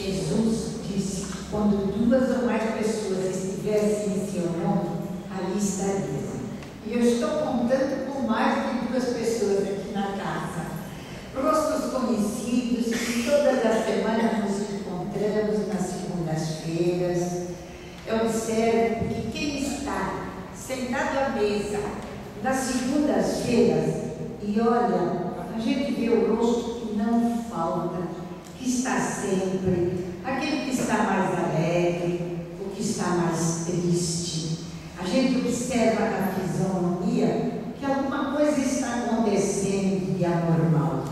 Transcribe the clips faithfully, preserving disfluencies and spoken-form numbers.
Jesus disse que quando duas ou mais pessoas estivessem em seu nome, ali estaria. E eu estou contando com mais de duas pessoas aqui na casa. Rostos conhecidos, que todas as semanas nos encontramos nas segundas-feiras. Eu observo que quem está sentado à mesa nas segundas-feiras e olha, a gente vê o rosto que não falta, que está sempre, aquele que está mais alegre, o que está mais triste. A gente observa na fisionomia que alguma coisa está acontecendo de anormal.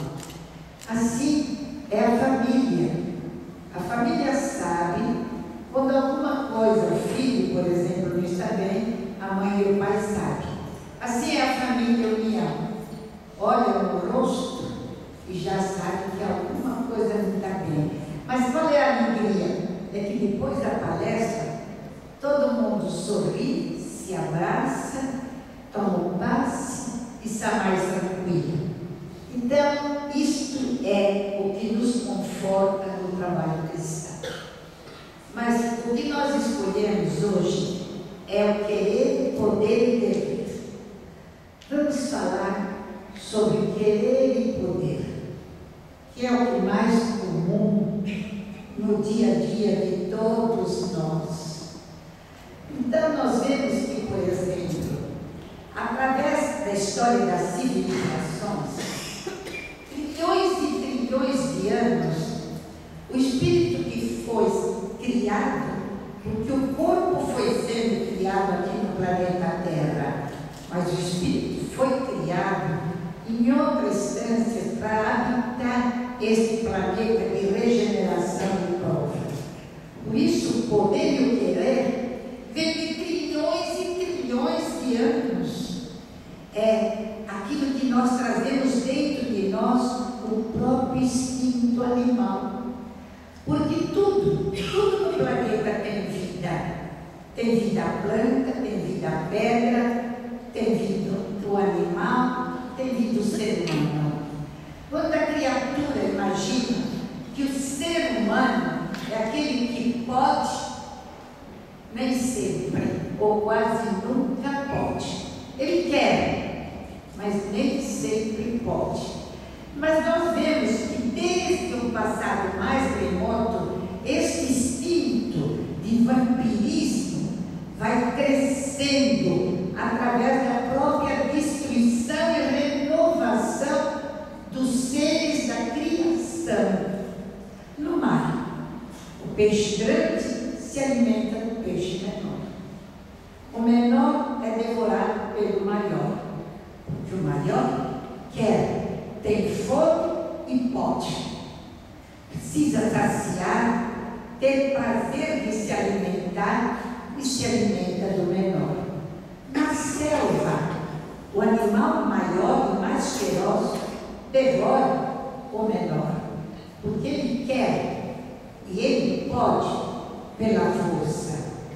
Assim é a família. A família sabe quando alguma coisa, o filho, por exemplo, não está bem, a mãe e o pai sabem. Assim é a família união. Olha no rosto e já sabe que alguma coisa não está bem. Mas qual é a alegria? É que depois da palestra, todo mundo sorri, se abraça, toma um passe e está mais tranquilo. Então, isto é o que nos conforta no trabalho cristão. Mas o que nós escolhemos hoje é o querer, poder e dever. Vamos falar sobre querer e poder, que é o que mais comum no dia a dia de todos nós. Então, nós vemos que, por exemplo, através da história das civilizações, trilhões e trilhões de anos, o espírito que foi criado, porque o corpo foi sendo criado aqui no planeta Terra, mas o espírito foi criado em outra instância para habitar este planeta de regeneração e prova. Por isso, o poder e o querer vem de trilhões e trilhões de anos. É aquilo que nós trazemos dentro de nós, o próprio instinto animal. Porque tudo, tudo no planeta tem vida. Tem vida a planta, tem vida a pedra, tem vida o animal, tem vida o ser humano. Quando a criatura imagina que o ser humano é aquele que pode, nem sempre, ou quase nunca pode. Ele quer, mas nem sempre pode. Mas nós vemos que desde o passado mais remoto, este instinto de vampirismo vai crescendo através da própria destruição e renovação dos seres da criação. No mar, o peixe grande se alimenta do peixe menor. O menor é devorado pelo maior, porque o maior quer, tem fome e pode. Precisa saciar, ter prazer de se alimentar e se alimenta do menor. Na selva, o animal maior e mais feroz devora o menor, porque ele quer e ele pode pela força.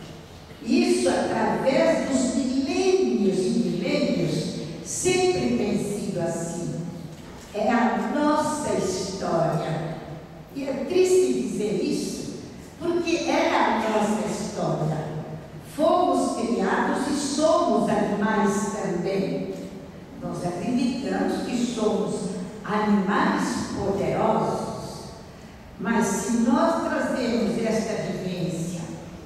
Isso através dos milênios e milênios sempre tem sido assim. É a nossa história. E é triste dizer isso, porque é a nossa história. Fomos criados e somos animais também. Nós acreditamos que somos animais poderosos, mas se nós trazemos esta vivência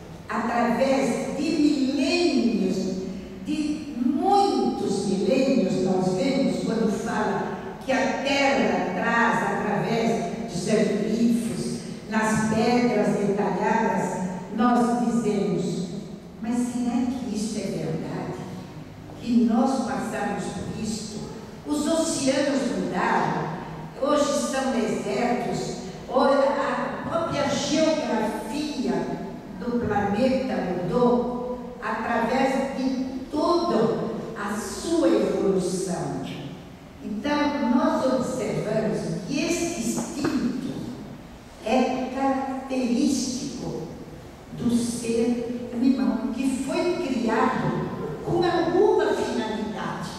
através de milênios, de muitos milênios, nós vemos quando fala que a terra traz através dos glifos, nas pedras detalhadas, nós dizemos, mas será que isso é verdade? Que nós passamos por isso? Os oceanos mudaram, hoje são desertos, hoje a própria geografia do planeta mudou através de toda a sua evolução. Então, nós observamos que esse instinto é característico do ser animal, que foi criado com alguma finalidade.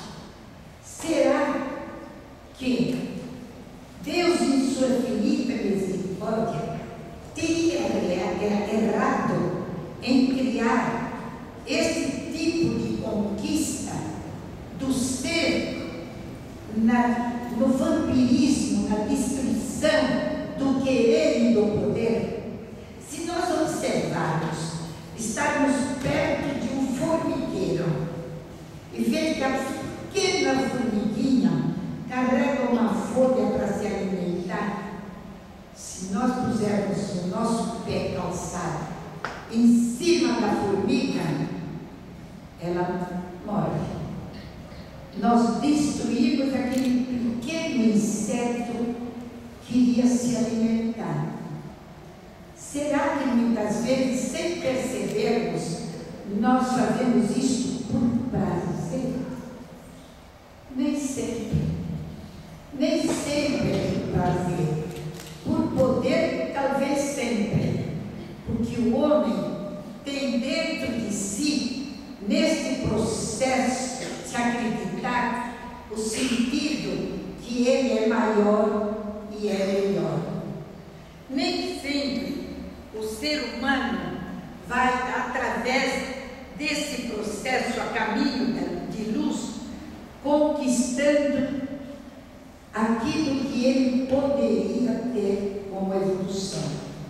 Será que Deus, em sua infinita misericórdia, teria errado em criar esse tipo de conquista do ser na, no vampirismo, na destruição do querer e do poder? Se nós observarmos, estarmos perto de um formigueiro e ver que a pequena formiguinha carrega uma folha para se alimentar, se nós pusermos o nosso pé calçado em cima da formiga, ela morre. Nós destruímos aquele pequeno inseto que iria se alimentar. Será que muitas vezes, sem percebermos, nós fazemos isso por prazer? Nem sempre. Nem sempre é por prazer. Por poder, talvez sempre. Porque o homem tem dentro de si, nesse processo de acreditar, o sentido que ele é maior e é melhor. Nem sempre o ser humano vai, através desse processo a caminho de luz, conquistando aquilo que ele poderia ter como evolução.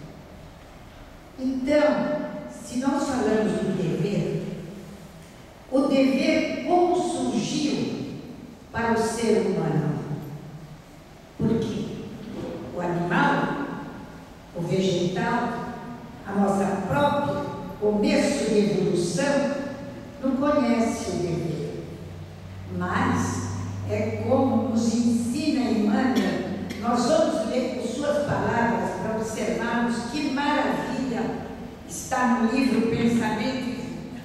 Então, se nós falamos do dever, o dever como surgiu para o ser humano? Porque o animal, o vegetal, a nossa própria começo de evolução, não conhece o dever. Mas é como nos ensina Emmanuel. Nós vamos ler com suas palavras para observarmos que maravilha está no livro Pensamento e Vida.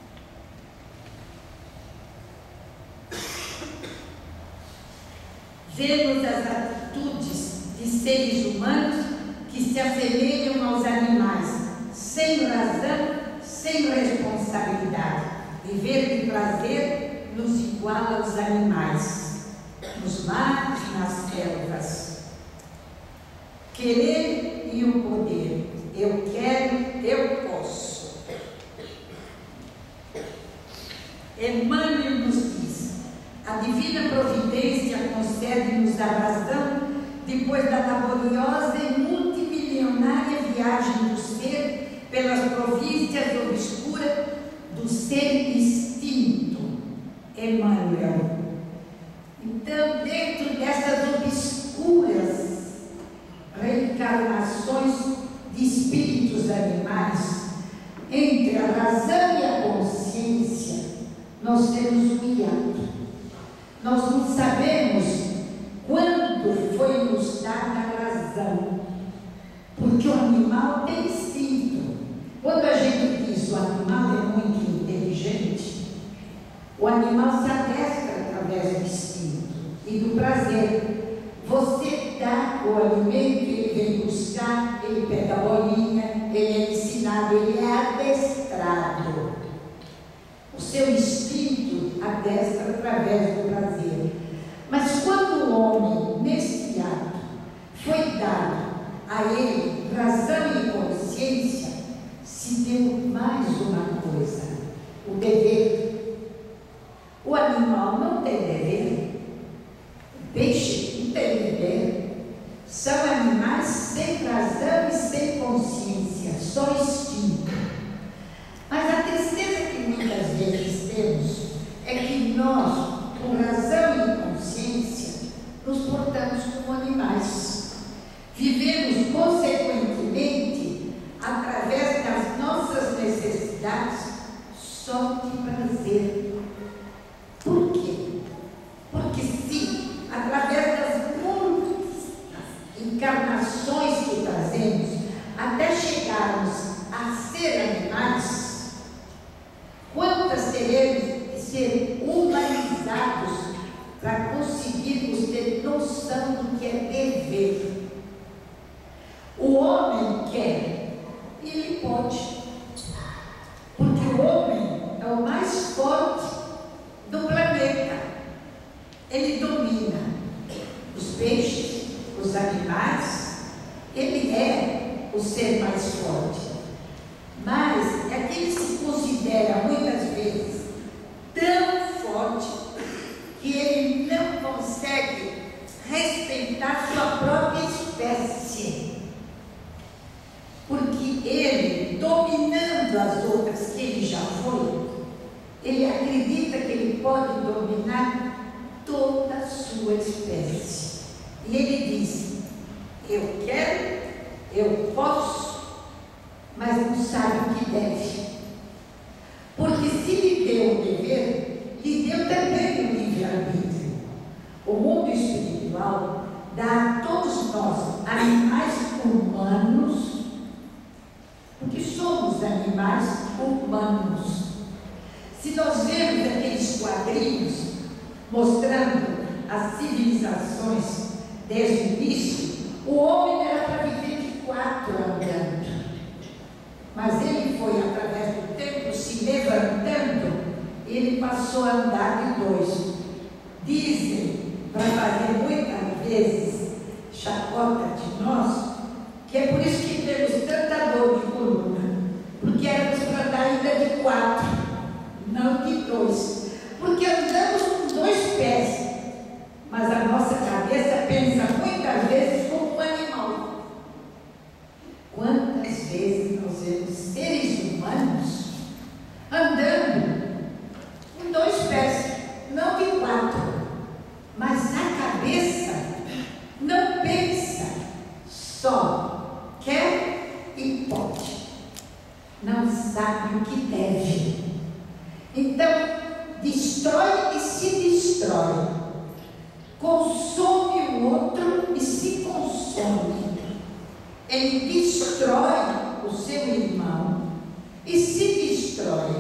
Vemos as atitudes de seres humanos que se assemelham aos animais, sem razão, sem responsabilidade. Viver de prazer nos iguala aos animais, nos mares, nas selvas. Querer e o poder. Eu quero, eu posso. Emmanuel nos diz: a divina providência concede-nos a razão depois da laboriosa e multimilionária viagem do ser pelas províncias obscuras do ser extinto. Emmanuel. Então, dentro dessas obscuras reencarnações de espíritos animais, entre a razão e a consciência, nós temos um hiato. Nós não sabemos quando foi nos dada a razão, porque o animal tem instinto. Quando a gente diz o animal é muito inteligente, o animal se adestra através do instinto e do prazer. Você dá o alimento, ele vem buscar, ele pega a bolinha, ele é ensinado, ele é adestrado. O seu instinto adestra através do prazer. Mas quando o homem, nesse ato, foi dado a ele razão e consciência, se deu mais uma coisa: o dever. O animal não tem dever. O peixe não tem dever. São animais sem razão e sem consciência, só instinto. Mas a tristeza que muitas vezes temos é que nós, com razão e consciência, nos portamos como animais. Vivemos, consequentemente, através das nossas necessidades, só de prazer. Por quê? Porque se, através das muitas encarnações que trazemos, até chegarmos a ser animais, quantas teremos de ser humanizados para conseguirmos ter noção do que é dever? O homem quer, e ele pode, porque o homem é o mais forte do planeta. Ele domina os peixes, os animais, ele é o ser mais forte, mas é que ele se considera muitas vezes tão forte que ele não consegue respeitar sua própria espécie, porque ele, dominando as outras que ele já foi, ele acredita que ele pode dominar toda a sua espécie. E ele diz: eu quero, eu posso, mas não sabe o que deve. Porque se lhe deu o dever, lhe deu também o livre-arbítrio. O mundo espiritual dá a todos nós, animais humanos, porque somos animais humanos. Se nós vemos aqueles quadrinhos mostrando as civilizações desde o início, o homem era para viver de quatro andando, mas ele foi, através do tempo, se levantando, ele passou a andar de dois. Dizem, para fazer muitas vezes chacota de nós, que é por isso que temos tanta dor de coluna, porque éramos para andar ainda de quatro, não de dois, porque andamos com dois pés, mas a nossa cabeça pensa muitas vezes como um animal. Quantas vezes nós vemos seres humanos andando com dois pés, não de quatro, mas na cabeça não pensa, só quer e pode, não sabe o que deve. Então, destrói e se destrói, consome o outro e se consome. Ele destrói o seu irmão e se destrói.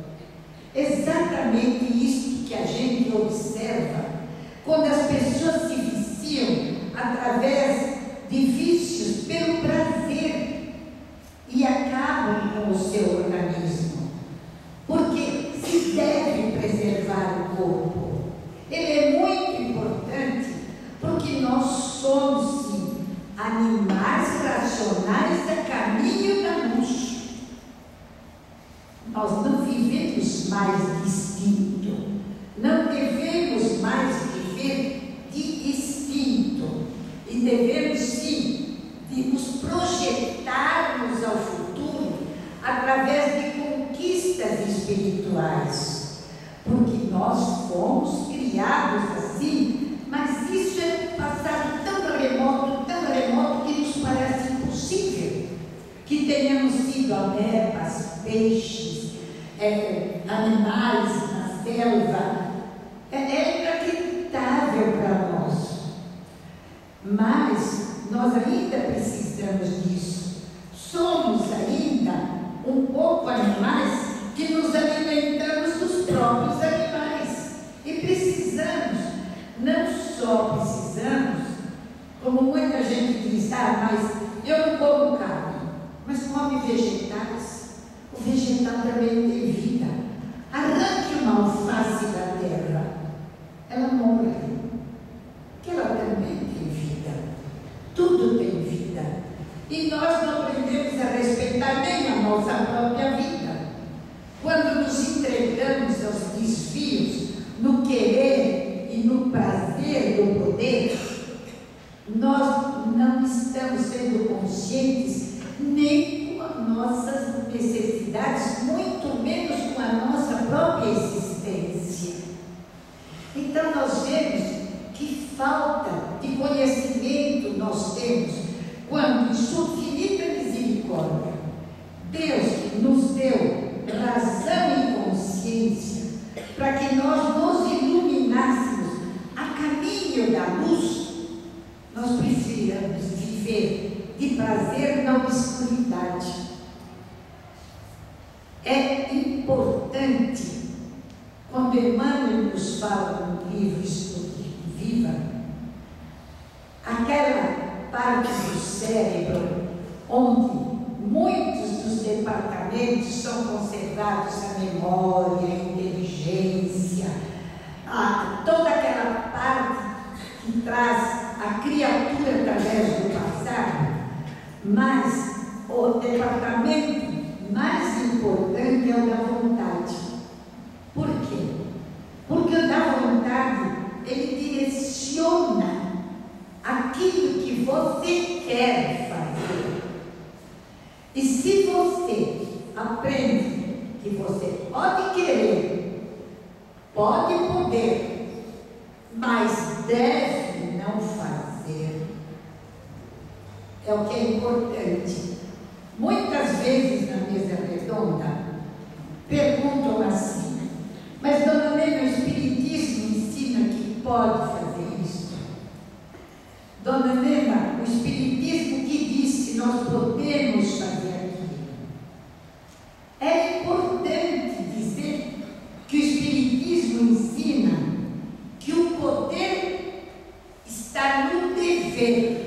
Exatamente isso que a gente observa quando as pessoas se viciam através de vícios pelo prazer e acabam com o seu organismo, porque se deve preservar o corpo. Ele é muito importante porque nós somos, sim, animais racionais a caminho da luz. Nós não vivemos mais de instinto, não devemos mais viver de instinto, e devemos, sim, de nos projetarmos ao futuro através de conquistas espirituais, porque nós fomos criados assim, mas isso é um passado tão remoto, tão remoto, que nos parece impossível que tenhamos sido amebas, peixes, é, animais na selva. É, é inacreditável para nós, mas nós ainda precisamos disso. Somos ainda um pouco animais que nos alimentamos dos próprios animais, e precisamos, não só precisamos, como muita gente diz: ah, mas eu não como carne, mas come vegetais. O vegetal também tem vida. Arranque uma alface da terra, ela morre, porque ela também tem vida. Tudo tem vida, e nós não aprendemos a respeitar nem a nossa própria vida. Quando nos entregamos aos desvios, no querer e no prazer do poder, nós não estamos sendo conscientes nem com as nossas necessidades, muito menos com a nossa própria existência. Então nós vemos que falta de conhecimento nós temos quando, em sua infinita misericórdia, Deus nos deu razão e consciência para que nós nos iluminássemos a caminho da luz. Nós precisamos viver de prazer na obscuridade. É importante, quando Emmanuel nos fala no livro Estude Viva, aquela parte do cérebro onde muitos dos departamentos são conservados, a memória, a inteligência, a, toda aquela parte que traz a criatura através do passado, mas o departamento mais importante é o da vontade. Por quê? Porque o da vontade, ele direciona aquilo que você quer fazer. E se você aprende que você pode querer, pode poder, mas deve não fazer, é o que é importante. Muitas vezes na mesa redonda perguntam assim: mas dona Nena, o Espiritismo ensina que pode fazer isso? Dona Nena, o Espiritismo que diz que nós podemos fazer aquilo? É importante dizer que o Espiritismo ensina que o poder está no dever.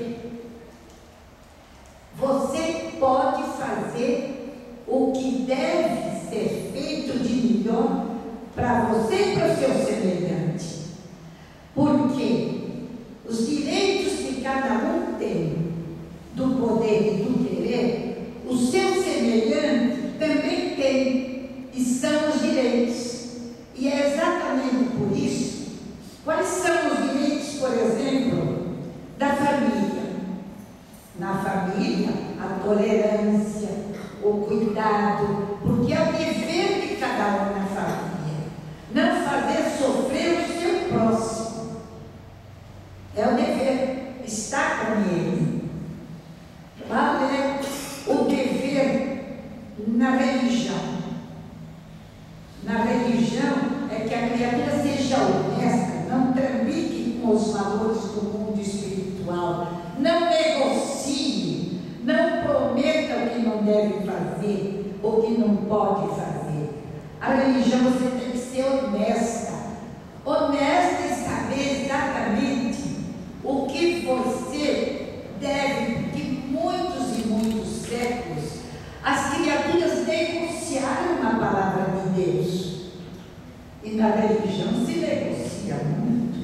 Você pode fazer o que deve ser feito de melhor para você e para o seu semelhante. Porque os direitos que cada um tem do poder e do querer, o seu semelhante também tem, e são os direitos. E é exatamente por isso. Quais são os direitos, por exemplo, da família? Na família, a tolerância, o cuidado, porque é o dever de cada um na família. Não fazer sofrer o seu próximo. É o dever, está com ele. Qual é o dever na religião? Na religião é que a criatura seja honesta, não trambique com os valores do mundo espiritual, não negocie, não prometa o que não deve fazer, o que não pode fazer. A religião você tem que ser honesta, honesta e saber exatamente o que você deve, porque muitos e muitos séculos as criaturas negociaram a palavra de Deus, e na religião se negocia muito.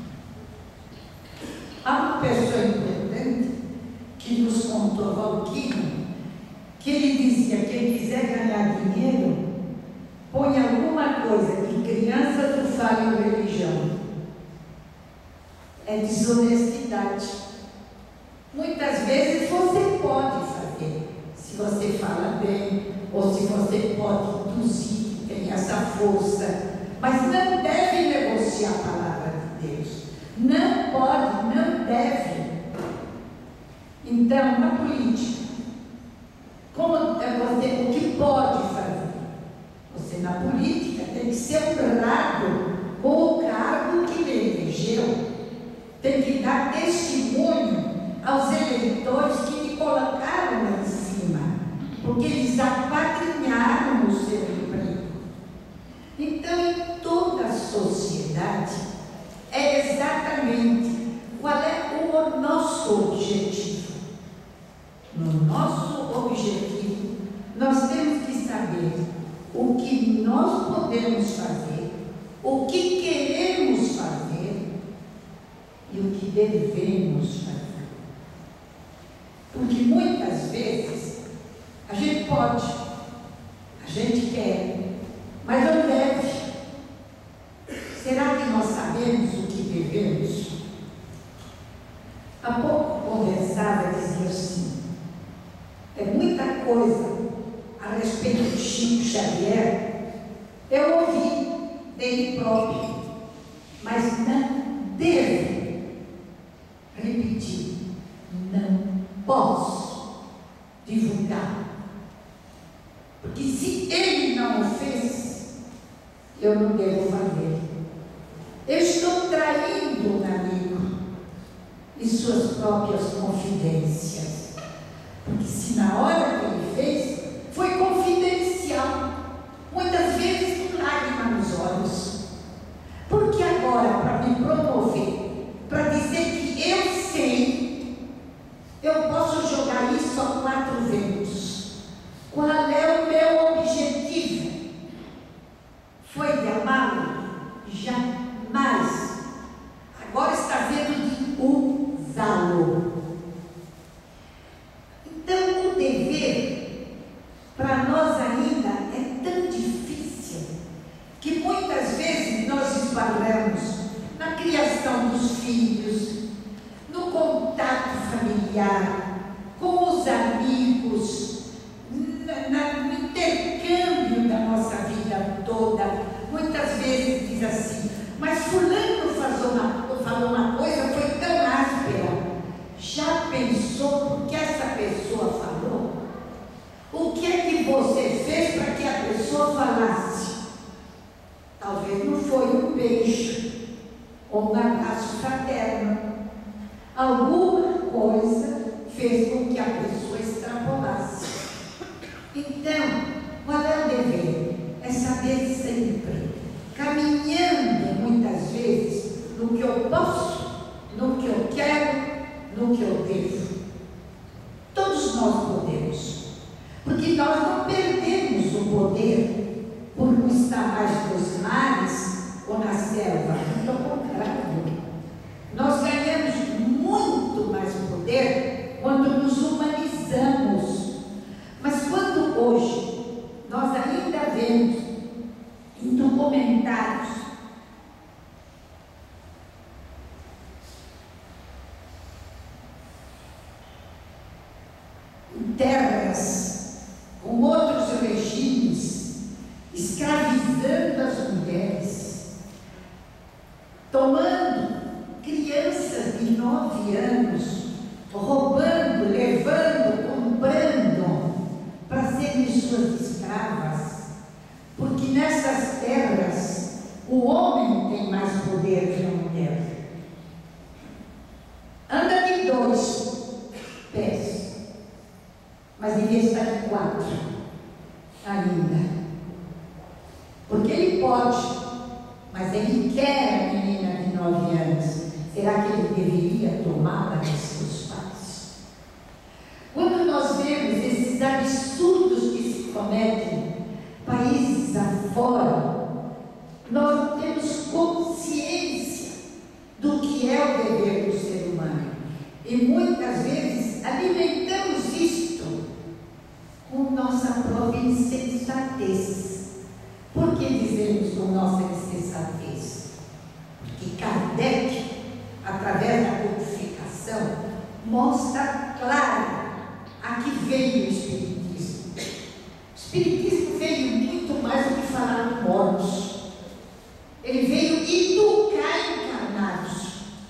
Há uma pessoa importante que nos contou, Valquírio, que ele dizia: quem quiser ganhar dinheiro, põe alguma coisa que crianças não falam religião. É desonestidade. Muitas vezes você pode fazer, se você fala bem, ou se você pode induzir, tem essa força, mas não deve negociar a palavra de Deus. Não pode, não deve. Então, na política, como é você, o que pode fazer? Você, na política, tem que ser honrado com o cargo que lhe elegeu. Tem que dar testemunho aos eleitores que lhe colocaram lá em cima, porque eles apadrinharam o seu emprego. Então, em toda a sociedade, é exatamente qual é o nosso objetivo. No nosso objetivo, nós temos que saber o que nós podemos fazer, o que queremos fazer e o que devemos fazer. Porque muitas vezes a gente pode, a gente quer, mas não deve. Será que nós sabemos o que devemos? Há pouco conversava e dizia assim: é muita coisa a respeito de Chico Xavier, eu ouvi dele próprio, mas não devo repetir, não posso divulgar, porque se ele não o fez, eu não devo fazer. Eu estou traindo um amigo e suas próprias confidências, porque se na hora que ele fez foi confidencial, muitas vezes com lágrima nos olhos, porque agora, para me promover, para dizer que eu sei, eu posso jogar isso a quatro ventos. Qual é o meu objetivo? Foi de amá-lo? Jamais. Agora está vendo de usá-lo. Então, o dever familiar, com os amigos, na, na, no intercâmbio da nossa vida toda. Muitas vezes diz assim, mas fulano falou uma, falou uma coisa, foi tão áspera. Já pensou por que essa pessoa falou? O que é que você fez para que a pessoa falasse? Talvez não foi um beijo ou um abraço fraterno. Alguma coisa fez com que a pessoa extrapolasse. Então, qual é o dever? É saber sempre, caminhando muitas vezes no que eu posso, no que eu quero, no que eu devo. Todos nós podemos, porque nós não perdemos o poder por não estar mais nos mares ou na selva. Pelo contrário, nós ganhamos muito mais poder quando nos humanizamos. Mas quando hoje nós ainda vemos em documentários em terras com outros regimes, escravizando as mulheres, tomando crianças de nove anos, roubando, levando, comprando, para serem suas escravas, porque nessas terras o homem tem mais poder que a mulher. Anda de dois pés, mas devia estar de quatro ainda, porque ele pode, mas ele quer a menina de nove anos. Será que ele deveria tomá-la de seus pais? Quando nós vemos esses absurdos que se cometem países afora, nós não temos consciência do que é o dever do ser humano. E muitas vezes alimentamos isto com nossa própria insensatez. Por que dizemos com nossa insensatez? Porque Kardec, através da codificação, mostra claro a que veio o Espiritismo. O Espiritismo veio muito mais do que falar de mortos. Ele veio educar encarnados.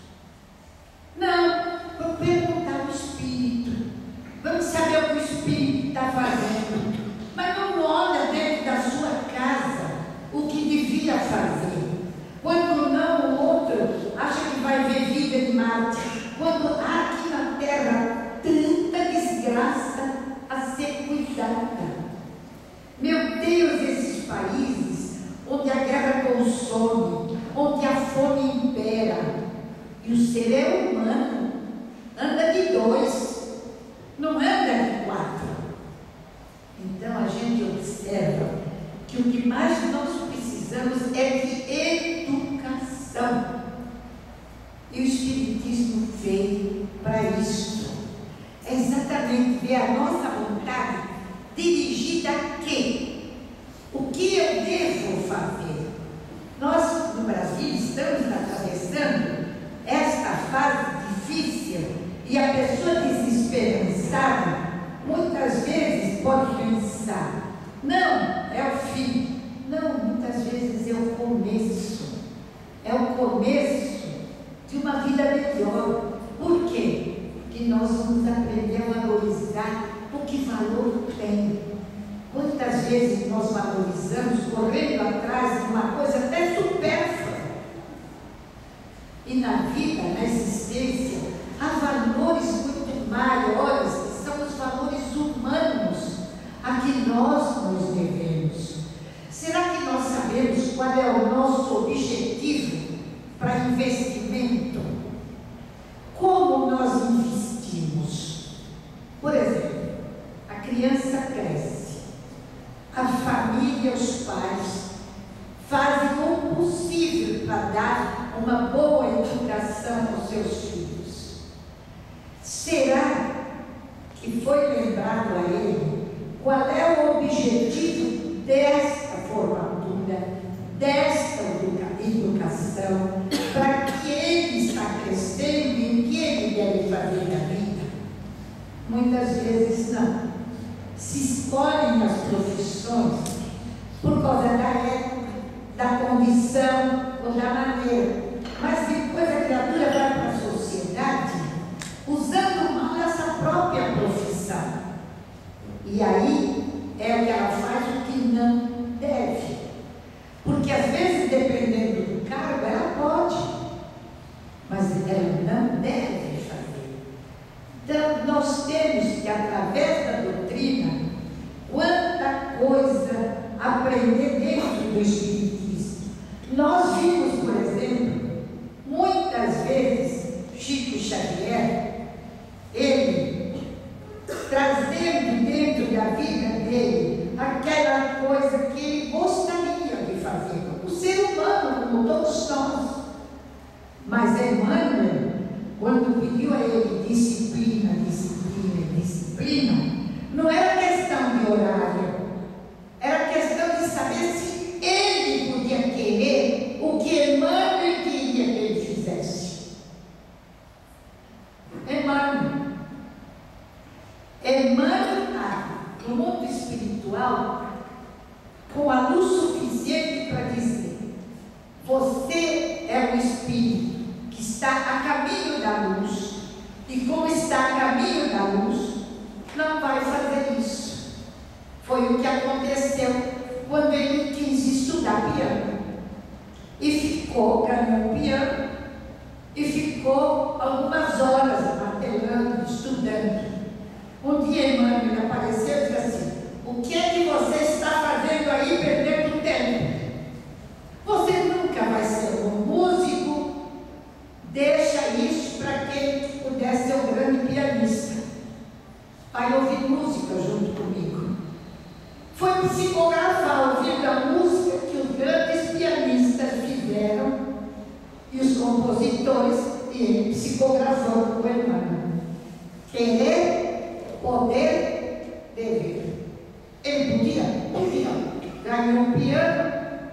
Não, vamos perguntar ao Espírito. Vamos saber o que o Espírito está fazendo. Mas não olha dentro da sua casa o que devia fazer. Quando não, o outro acha que vai ver vida de Marte. Quando há aqui na Terra tanta desgraça a ser cuidada. Meu Deus, esses países onde a guerra consome, onde a fome impera, e o ser é humano, anda de dois, não anda de quatro. Então a gente observa que o que mais nós precisamos é de educação. E o Espiritismo veio para isso. É exatamente ver a nossa vontade dirigida a quê? O que eu devo fazer? Nós, no Brasil, estamos atravessando esta fase difícil e a pessoa desesperançada, muitas vezes pode pensar, não, é o fim. Não, muitas vezes é o começo. É o começo de uma vida melhor. Por quê? Porque nós vamos aprender a valorizar o que valor tem. Quantas vezes nós valorizamos correndo atrás de uma coisa até supérflua? E na vida, na existência, há valores muito maiores, que são os valores humanos, a que nós nos devemos. Será que nós sabemos qual é o nosso objetivo para investimento? Como nós investimos? Por exemplo, a criança cresce, a família, os pais fazem o possível para dar uma boa educação aos seus filhos. Será que foi lembrado a ele qual é o objetivo desta formatura, desta educa educação, para que ele está crescendo e o que ele deve fazer na vida? Muitas vezes não. Se escolhem as profissões por causa da época, da condição ou da maneira. Mas depois a criatura vai para a sociedade usando mal essa própria profissão. E aí é o que ela faz o que não deve. Porque às vezes, dependendo do cargo, ela pode, mas ela não deve fazer. Então, nós temos que, através da doutrina, quanta coisa aprender dentro do Espiritismo. Nós vimos, por exemplo, muitas vezes, Chico Xavier, ele trazendo dentro da vida dele aquela coisa que ele gostaria de fazer. O ser humano, como todos nós. Mas Emmanuel, quando pediu a ele disciplina, disciplina, disciplina, não era questão de horário, era questão de saber se ele podia querer o que Emmanuel queria que ele fizesse. Emmanuel. Emmanuel está no mundo espiritual com a luz suficiente para dizer: você é um espírito que está a caminho da luz, e como está a caminho da luz, não vai fazer isso. Foi o que aconteceu quando ele quis estudar piano. E ficou, ganhou piano, e ficou algumas horas martelando, estudando. Um dia Emmanuel apareceu e disse assim: o que é que você está fazendo aí perdendo tempo? Você nunca vai ser um músico, deixa isso para que ele pudesse ser um grande pianista. Vai ouvir música junto comigo. Foi psicografar, ouvindo a música que os grandes pianistas fizeram e os compositores, e ele psicografou com o Emmanuel. Querer, poder, dever. Ele podia, podia. Ganhou um piano,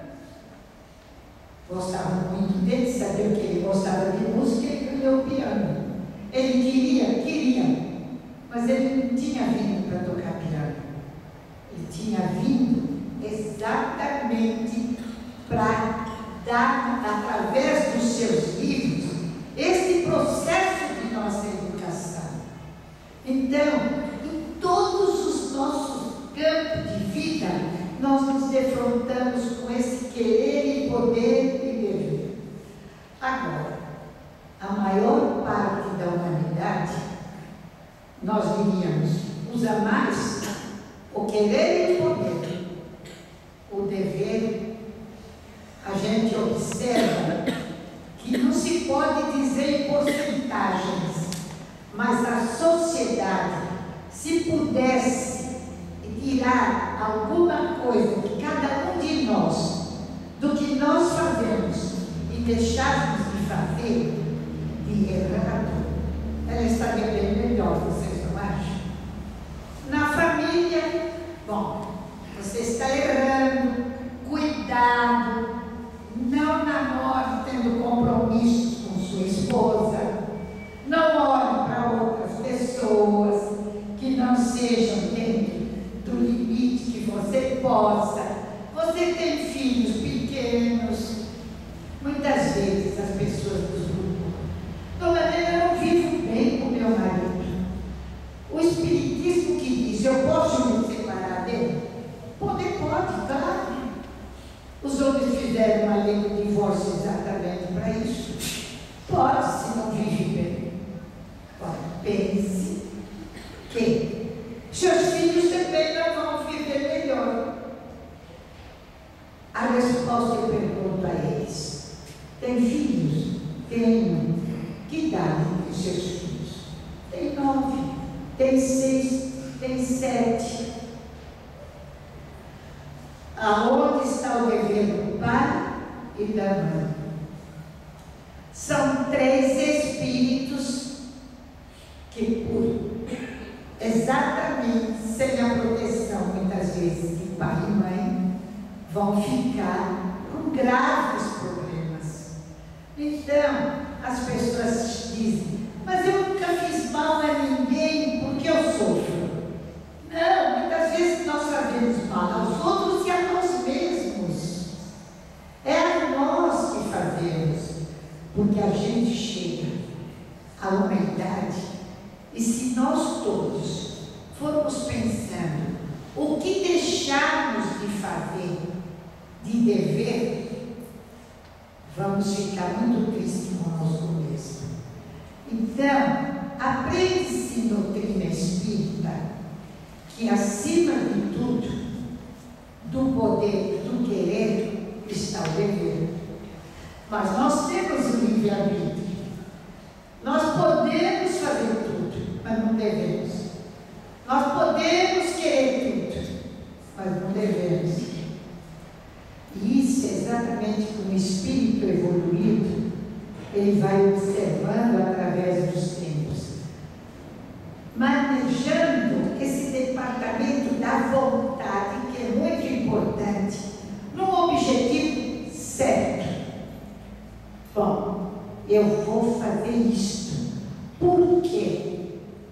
gostava muito dele, sabia que ele gostava de música, ele ganhou o piano. Ele queria, queria, mas ele não tinha vindo para tocar piano. Ele tinha vindo exatamente para dar, através dos seus livros, esse processo de nossa educação. Então, em todos os nossos campos de vida, nós nos defrontamos com esse querer e poder e dever. Agora, a maior parte da humanidade, nós diríamos, usa mais o querer e o poder. O dever, a gente observa que não se pode dizer em porcentagens, mas a sociedade, se pudesse tirar alguma coisa de cada um de nós, do que nós fazemos e deixarmos de fazer, de errado, ela estaria bem melhor, vocês não acham? Na família, bom, você está errando, cuidado, não namore tendo compromissos com sua esposa, não olhe para outras pessoas que não sejam dentro do limite que você possa. Você tem filhos pequenos, muitas vezes as pessoas nos grupam: Dona Helena, eu não vivo bem com meu marido. O Espiritismo que diz: eu posso me separar dele? Pode, pode, claro. Os homens fizeram uma lei de divórcio exatamente para isso. Pode, se não vive bem. Agora, pense que seus filhos também não vão viver melhor. A resposta eu pergunto a eles: tem filhos? Tenho. Que idade tem seus filhos? Tem nove, tem seis, tem sete. Aonde está o dever do pai e da mãe? São três espíritos que, por exatamente sem a proteção, muitas vezes, de pai e mãe, vão ficar com graves problemas. Então, as pessoas dizem: mas eu nunca fiz mal a ninguém, porque eu dever, vamos ficar muito tristes conosco mesmo. Então, aprende-se em doutrina espírita que, acima de tudo, do poder, do querer, está o dever. Mas nós temos o livre-arbítrio. Nós podemos fazer tudo, mas não devemos. Nós podemos querer tudo, mas não devemos. E isso é exatamente como o espírito evoluído, ele vai observando através dos tempos, manejando esse departamento da vontade, que é muito importante, num objetivo certo. Bom, eu vou fazer isto. Por quê?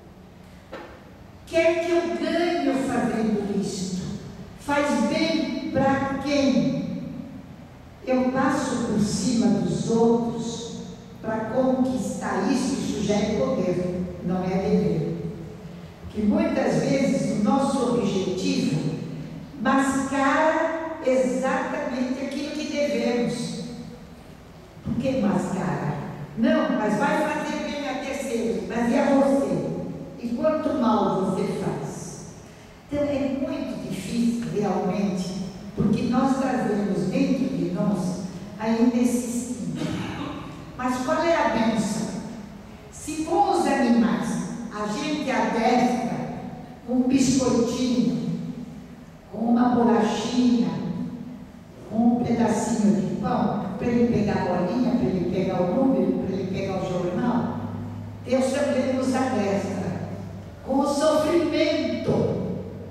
O que é que eu ganho fazendo isto? Faz bem para quem? Eu passo por cima dos outros para conquistar isso. Isso já é poder, não é dever. Que muitas vezes o nosso objetivo mascara exatamente aquilo que devemos. Por que mascara? Não, mas vai fazer bem a terceiro, mas e a você? E quanto mal você faz? Então é muito difícil realmente, porque nós trazemos dentro de nós ainda esse instinto. Mas qual é a bênção? Se com os animais a gente adestra um biscoitinho, com uma bolachinha, com um pedacinho de pão, para ele pegar a bolinha, para ele pegar o número, para ele pegar o jornal, Deus também nos adestra com o sofrimento.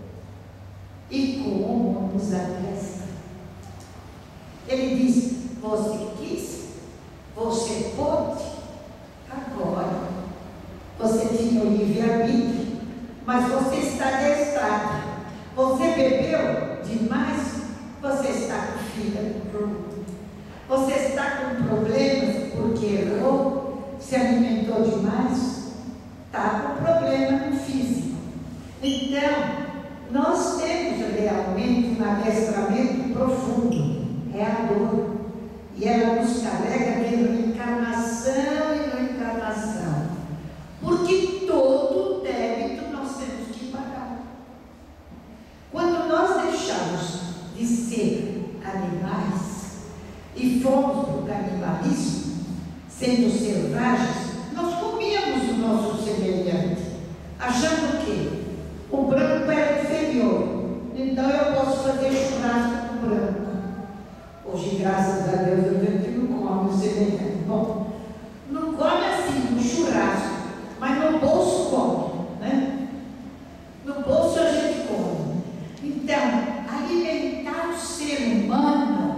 E como nos adestra? Ele diz: você quis, você pôde, agora você tinha o livre-arbítrio, mas você está adestrado. Você bebeu demais, você está com fígado. Você está com problemas porque errou, se alimentou demais, está com problema no físico. Então, nós temos realmente um adestramento profundo, é a dor. E ela nos carrega de reencarnação e reencarnação. Porque todo débito nós temos que pagar. Quando nós deixamos de ser animais e fomos para o canibalismo, sendo selvagens, nós comíamos o nosso semelhante, achando que o branco era inferior. Então eu posso fazer churrasco com o branco. Hoje, graças a Deus, eu vejo que não come o semelhante. Bom, não come assim, no churrasco, mas no bolso come, né? No bolso a gente come. Então, alimentar o ser humano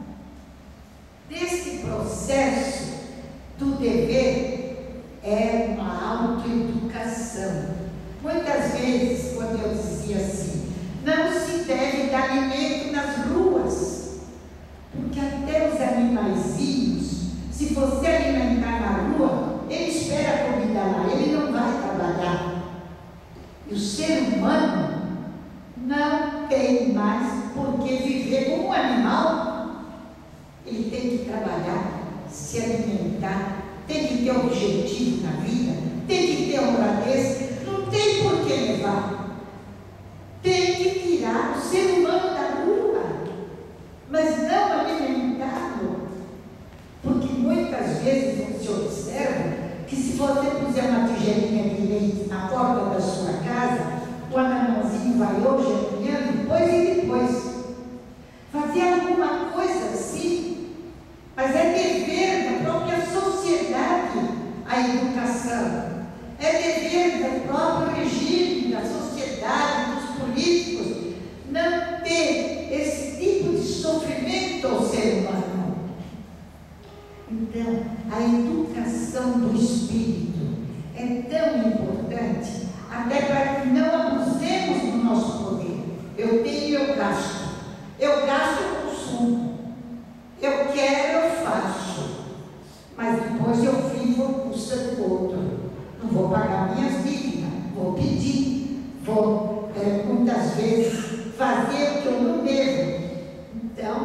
desse processo do dever é uma autoeducação. Muitas vezes, quando eu dizia assim, não se deve dar alimento nas ruas, porque até os animaizinhos, se você alimentar na rua, ele espera a comida lá, ele não vai trabalhar. E o ser humano não tem mais por que viver como um animal. Ele tem que trabalhar, se alimentar, tem que ter objetivo na vida, tem que ter honradez, não tem por que levar. Tem que tirar o ser humano da rua, mas não alimentá-lo. Porque muitas vezes você observa que se você puser uma tigelinha de leite na porta da sua casa, o anãozinho vai hoje, amanhã, depois e depois. Fazer alguma coisa assim. Mas é dever da própria sociedade a educação. É dever do próprio regime, da sociedade, dos políticos, não ter esse tipo de sofrimento ao ser humano. Então, a educação do espírito é tão importante, até para que não abusemos do nosso poder. Eu tenho e eu gasto. Eu gasto, eu consumo. Eu quero, eu faço. Mas depois eu vivo à custa do outro. Não vou pagar minhas dívidas, vou pedir, vou é, muitas vezes fazer o que eu não devo. Então,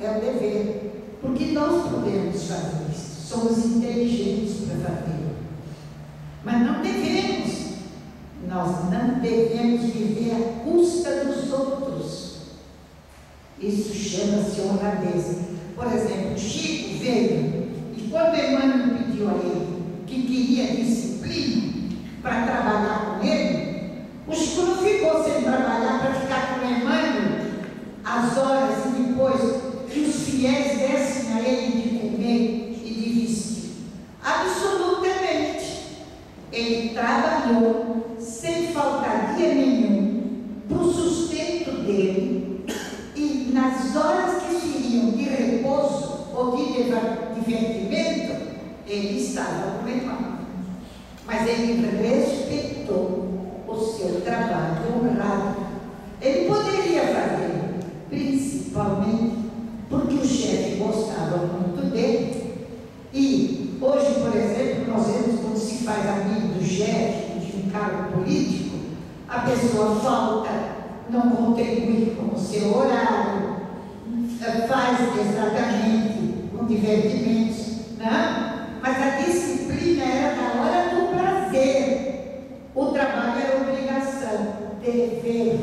é o dever, porque nós podemos fazer isso, somos inteligentes para fazer. Mas não devemos, nós não devemos viver à custa dos outros. Isso chama-se honradez. Por exemplo, Chico veio, e quando Emmanuel pediu a ele que queria disciplina para trabalhar com ele, o Chico não ficou sem trabalhar para ficar com Emmanuel as horas e depois que os fiéis dessem a ele de comer e de vestir. Absolutamente. Ele trabalhou sem faltar dia nenhum para o sustento dele, e nas horas que seriam de repouso ou de divertimento, ele estava com Emmanuel. Mas ele respeitou o seu trabalho honrado. Ele poderia fazer, principalmente porque o chefe gostava muito dele. E hoje, por exemplo, nós vemos quando se faz amigo do chefe, de um cargo político, a pessoa falta, não contribui com o seu horário, faz exatamente com divertimentos, não? Mas a disciplina era na hora do prazer, o trabalho era obrigação, dever.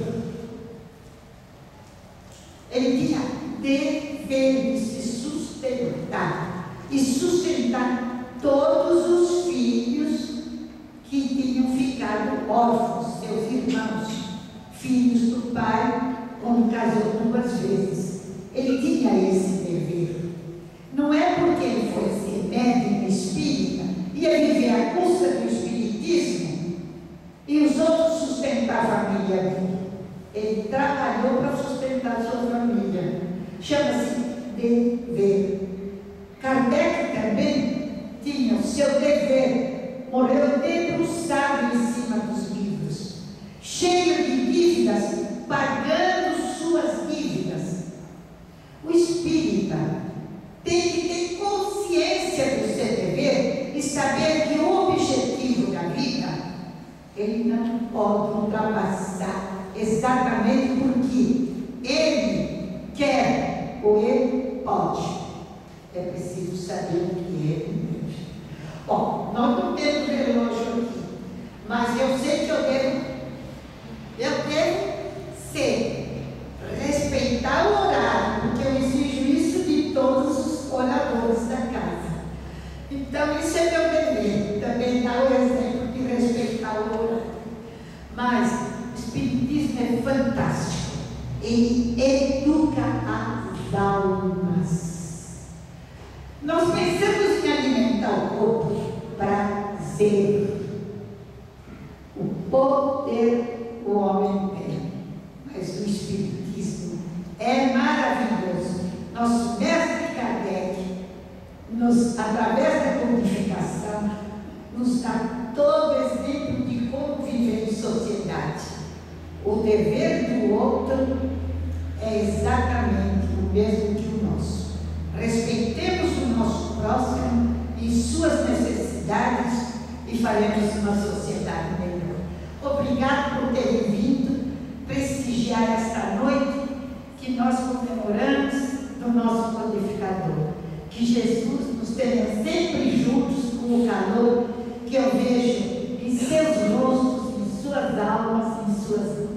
Ele tinha dever de se sustentar e sustentar todos os filhos que tinham ficado órfãos, seus irmãos, filhos do pai, quando casou duas vezes. Ele tinha esse dever. Não é porque ele foi ser médico espírita, ia viver à custa do espiritismo e os outros sustentar a família dele. Ele trabalhou para sustentar a sua família. Chama-se dever. Kardec também tinha o seu dever. Morreu debruçado em cima dos livros, cheio de dívidas, pagando suas dívidas. O espírita tem que ter consciência do seu dever e saber que o objetivo da vida ele não pode ultrapassar, exatamente porque ele quer ou ele pode. É preciso saber o que ele deseja. Bom, nós não temos relógio aqui, mas eu sei que eu devo, eu devo ser, respeitar o horário, porque eu exijo isso de todos os oradores da casa. Então, isso é meu dever, também dar o exemplo de respeitar o horário. Mas o espiritismo é fantástico, ele educa as almas. Nós pensamos em alimentar o corpo, prazer. O poder o homem tem, mas o espiritismo é maravilhoso. Nosso mestre Kardec, nos, através da codificação, nos dá todo exemplo de como viver em sociedade. O dever do outro é exatamente o mesmo que o nosso. Respeitemos o nosso próximo e suas necessidades e faremos uma sociedade melhor. Obrigado por terem vindo prestigiar esta noite que nós comemoramos no nosso codificador. Que Jesus nos tenha sempre juntos com o calor que eu vejo em seus rostos, em suas almas, em suas